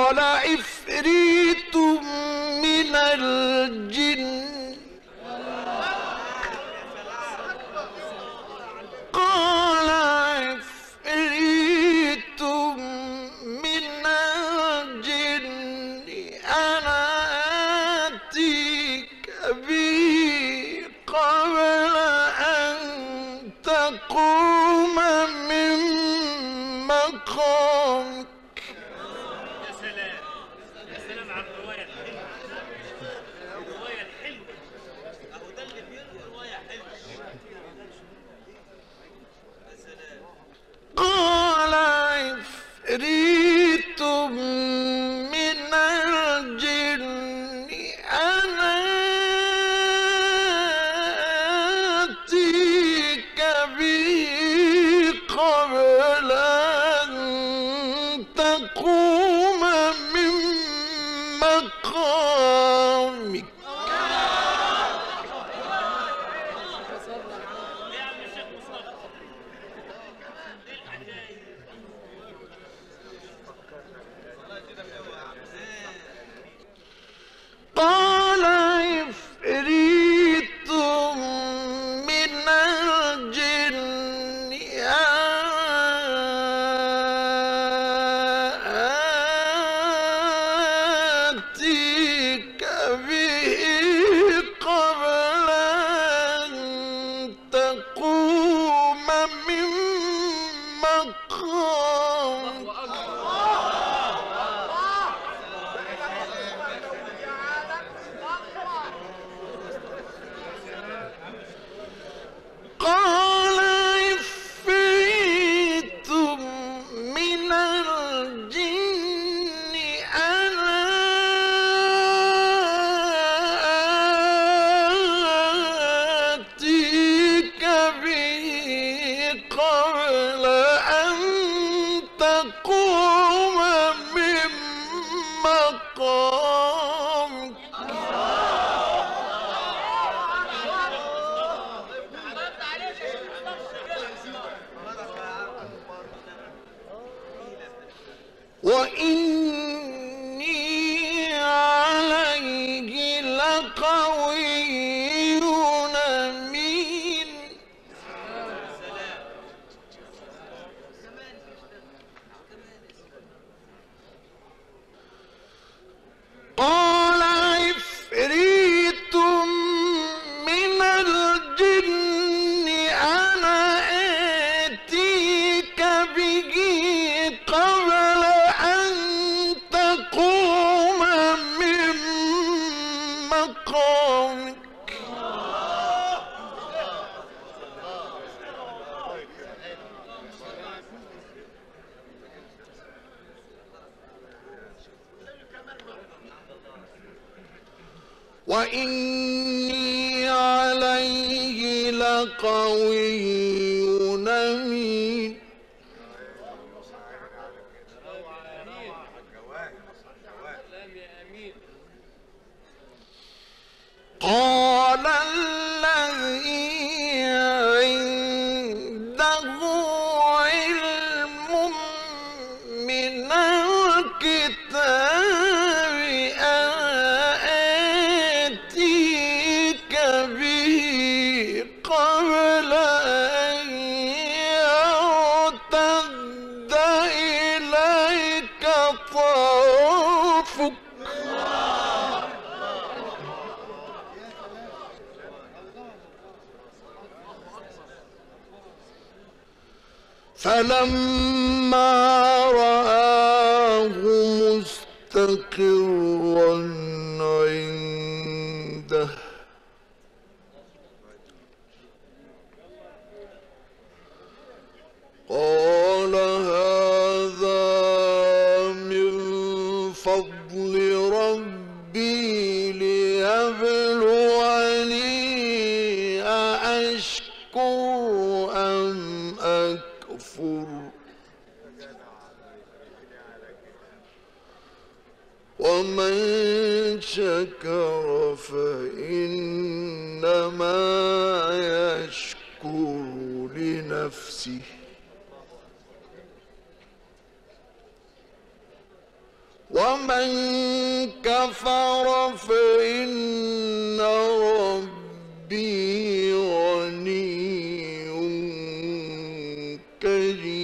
قال عفريت من الجن قال عفريت من الجن أنا آتيك به قبل أن تقوم من مقامك. يا سلام يا سلام على الرواية الحلوة، الرواية الحلوة اهو ده اللي بيروي رواية حلوة. يا سلام. قال عفريت من الجن أنا آتيك به قبل أن تقوم من مقامك. يا عم الشيخ مصطفى ايه الحكاية؟ قال عفريت من الجن آتيك به قبل أن تقوم من مقامك. قال عفريت من الجن أنا آتيك به قبل أن تقوم من مقامك. وإني عليه لقوي أمين. قال عفريت من الجن أنا آتيك به قبل أن تقوم من مقامك. وإني عليه لقوي أمين. قال الذي عنده علم من الكتاب آتيك به قبل أن يرتد إليك طرفك. فلما رآه مستقرا عنده قال هذا من فضل ربي ليبلوني أأشكر أم أكفر ومن شكر فإنما يشكر لنفسه ومن كفر فإن ربي غني كريم.